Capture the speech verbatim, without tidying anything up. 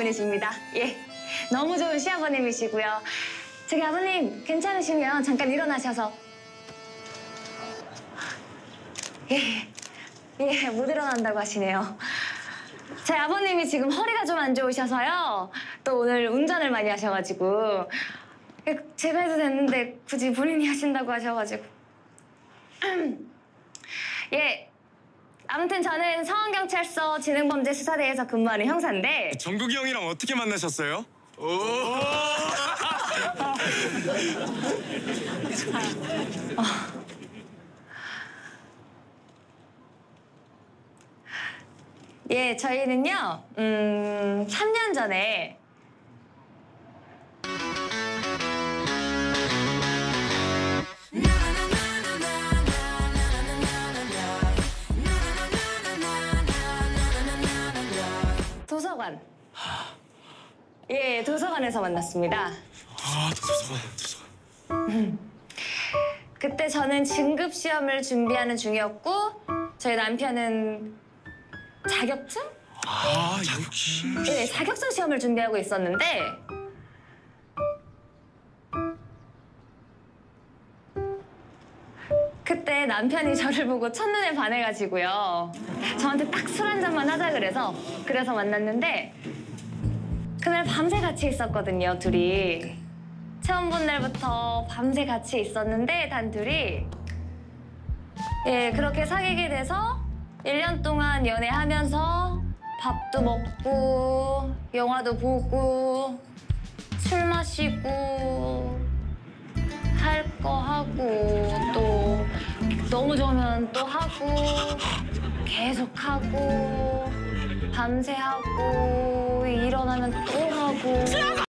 분이십니다. 예, 너무 좋은 시아버님이시고요. 저기 아버님 괜찮으시면 잠깐 일어나셔서. 예, 예, 못 일어난다고 하시네요. 제 아버님이 지금 허리가 좀 안 좋으셔서요. 또 오늘 운전을 많이 하셔가지고 제가 해도 됐는데 굳이 본인이 하신다고 하셔가지고. 예, 아무튼 저는 서원경찰서 지능범죄수사대에서 근무하는 형사인데. 정국이 형이랑 어떻게 만나셨어요? 오. 어. 예, 저희는요, 음, 삼 년 전에 도서관. 예, 도서관에서 만났습니다. 아, 도서관, 도서관. 음. 그때 저는 진급 시험을 준비하는 중이었고 저희 남편은 자격증? 아, 자격증. 네, 자격증 시험을 준비하고 있었는데 그때 남편이 저를 보고 첫눈에 반해가지고요. 저한테 딱 술 한 잔만 하자 그래서 그래서 만났는데 그날 밤새 같이 있었거든요, 둘이. 처음 본 날부터 밤새 같이 있었는데 단둘이. 예, 그렇게 사귀게 돼서 일 년 동안 연애하면서 밥도 먹고 영화도 보고 술 마시고 할 거 하고 또 너무 좋으면 또 하고 계속 하고 밤새 하고 일어나면 또 하고